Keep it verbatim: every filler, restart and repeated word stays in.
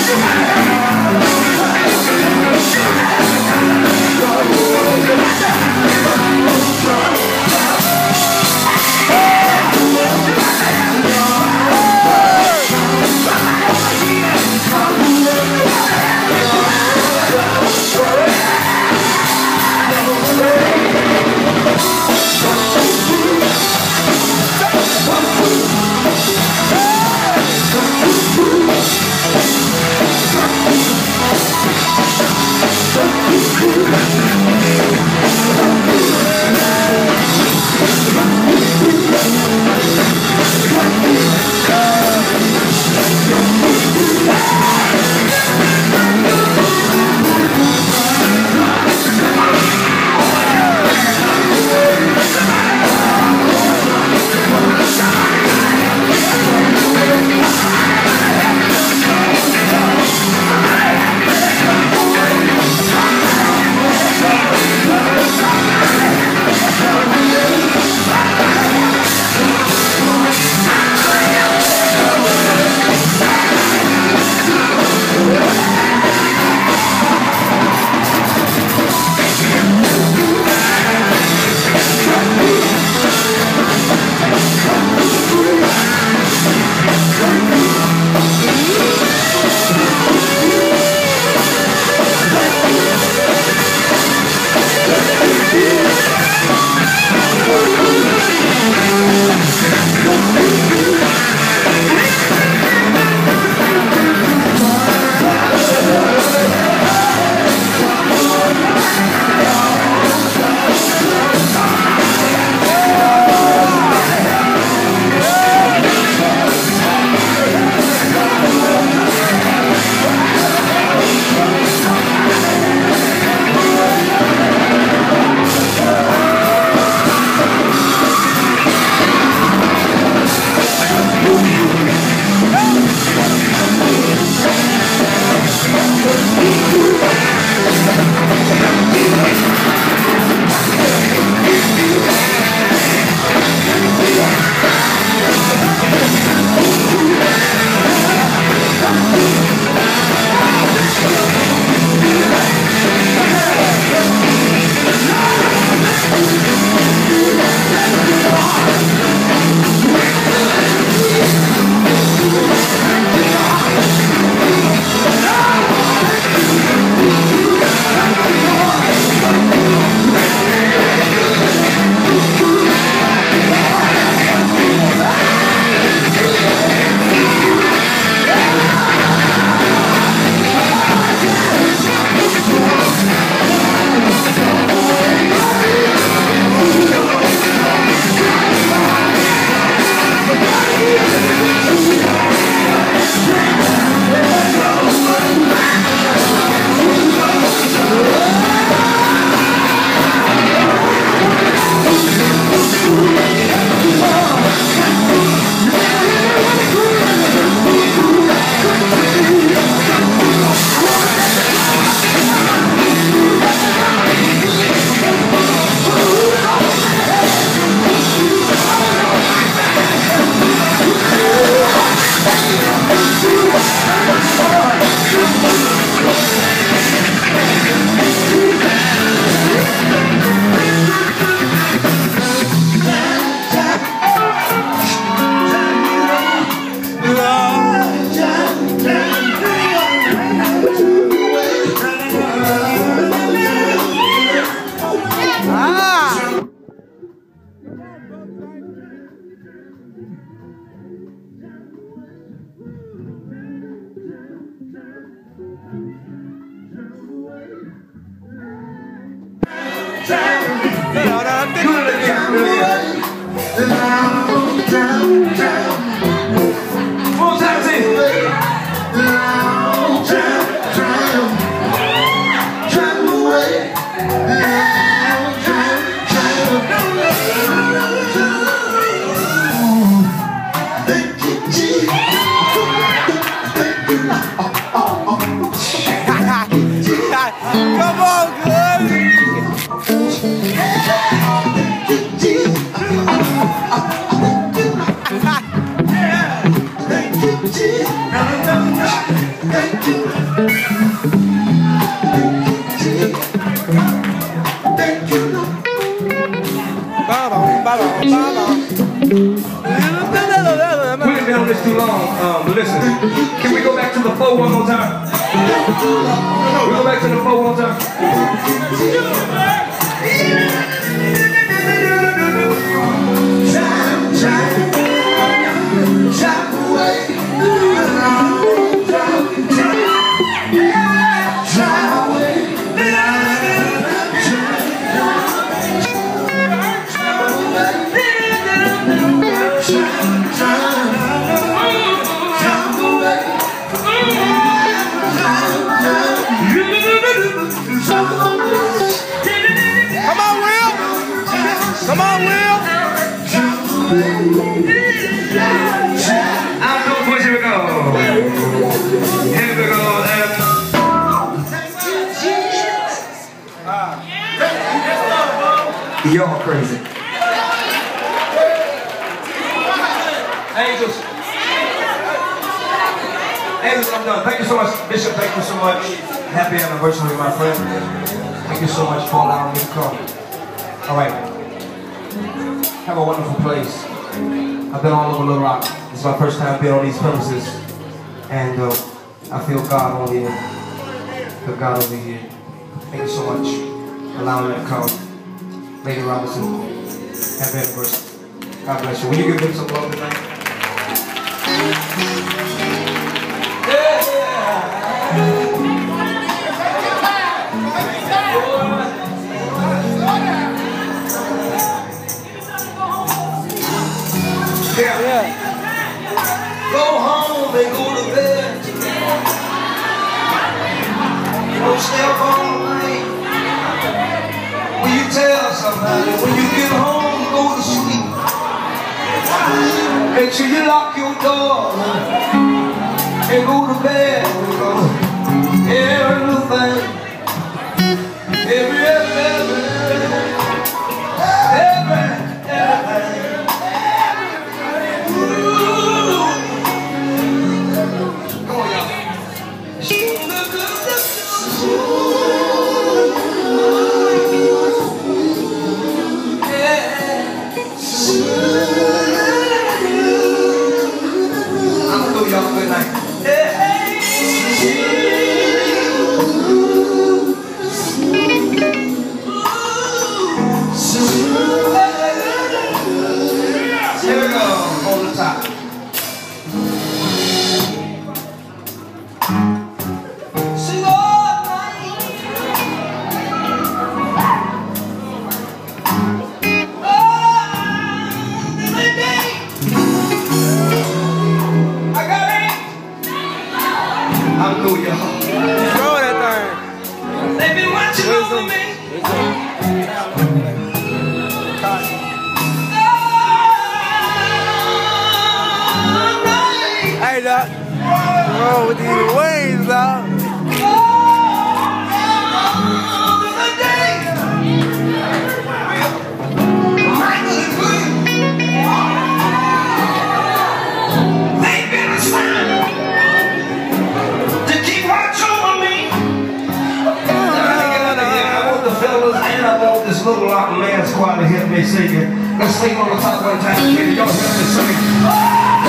Come on, good. We've been on this too long, um, but listen, can we go back to the flow one more time? We go back to the flow one more time. Time, time, time away. Come on, Will! Outdoor boys, here we go. Here we go. Um, Y'all crazy. Angels. Angels, I'm done. Thank you so much, Bishop. Thank you so much. Happy anniversary, my friend. Thank you so much for allowing me to come. All right. Have a wonderful place. I've been all over Little Rock. This is my first time being on these premises, and uh, I feel God on here. I feel God over here. Thank you so much for allowing me to come. Lady Robinson, happy anniversary. God bless you. Will you give them some love tonight? Yeah. Yeah. Yeah. Go home and go to bed. Don't stay up all night. Will you tell somebody when you get home, go to sleep? Make sure you lock your door and go to bed. Every little thing, every, every, every, every, everything. Good night. Here we go, on the top. Sing all night. I'm cool, y'all. Throw that thing. They've been watching over me. Hey, Doc. What's wrong with these wings, Doc? This Little Rock man squad to help me sing it. Let's sing on the top one time. Y'all hear me sing.